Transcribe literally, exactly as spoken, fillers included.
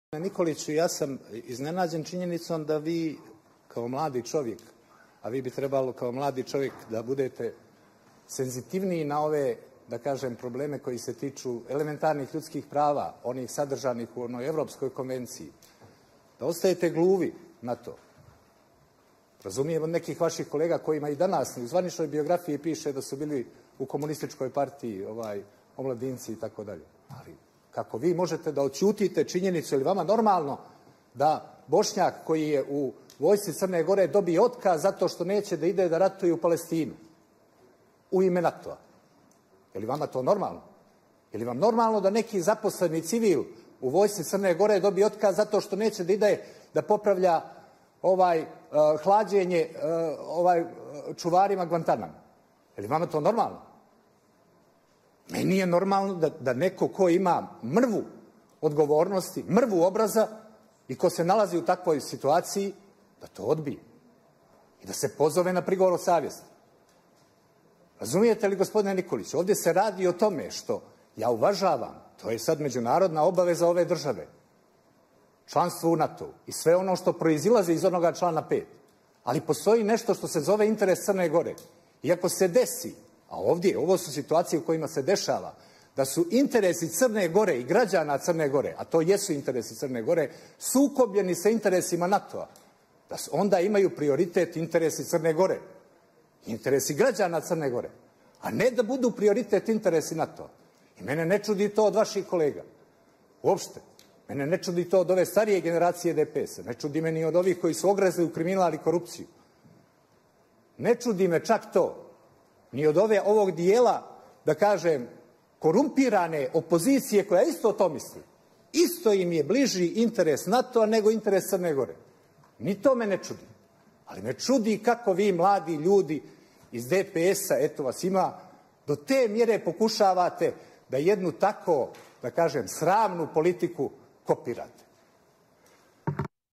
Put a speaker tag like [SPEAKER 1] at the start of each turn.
[SPEAKER 1] Nikoliću, ja sam iznenađen činjenicom da vi kao mladi čovjek, a vi bi trebalo kao mladi čovjek da budete senzitivniji na ove, da kažem, probleme koji se tiču elementarnih ljudskih prava, onih sadržanih u onoj Evropskoj konvenciji, da ostajete gluvi na to. Razumijem od nekih vaših kolega kojima i danas u zvaničnoj biografiji piše da su bili u komunističkoj partiji, ovaj, omladinci i tako dalje. Ali kako vi možete da oćutite činjenicu, ili vama normalno da Bošnjak koji je u vojsci Crne Gore dobije otkaz zato što neće da ide da ratuje u Palestinu u ime NATO-a? Je li vama to normalno? Je li vam normalno da neki zaposleni civil u vojsci Crne Gore dobije otkaz zato što neće da ide da popravlja ovaj uh, hlađenje uh, ovaj, uh, čuvarima Guantanama? Je li vama to normalno? Meni je normalno da, da neko ko ima mrvu odgovornosti, mrvu obraza i ko se nalazi u takvoj situaciji, da to odbije i da se pozove na prigovor savjesti. Razumijete li, gospodine Nikolić, ovdje se radi o tome što ja uvažavam, to je sad međunarodna obaveza ove države, članstvo u NATO i sve ono što proizilaze iz onoga člana pet, ali postoji nešto što se zove interes Crne Gore. I ako se desi, a ovdje, ovo su situacije u kojima se dešava, da su interesi Crne Gore i građana Crne Gore, a to jesu interesi Crne Gore, sukobljeni sa interesima NATO-a, da onda imaju prioritet interesi Crne Gore, interesi građana Crne Gore, a ne da budu prioritet interesi NATO-a. I mene ne čudi to od vaših kolega. Uopšte. Mene ne čudi to od ove starije generacije D P S-a. Ne čudi me ni od ovih koji su ogrezli u kriminal i korupciju. Ne čudi me čak to ni od ove, ovog dijela, da kažem, korumpirane opozicije koja isto to misli. Isto im je bliži interes NATO-a nego interes Crne Gore. Ni to me ne čudi. Ali me čudi kako vi, mladi ljudi iz D P S-a, eto vas ima, do te mjere pokušavate da jednu tako, da kažem, sramnu politiku kopirate.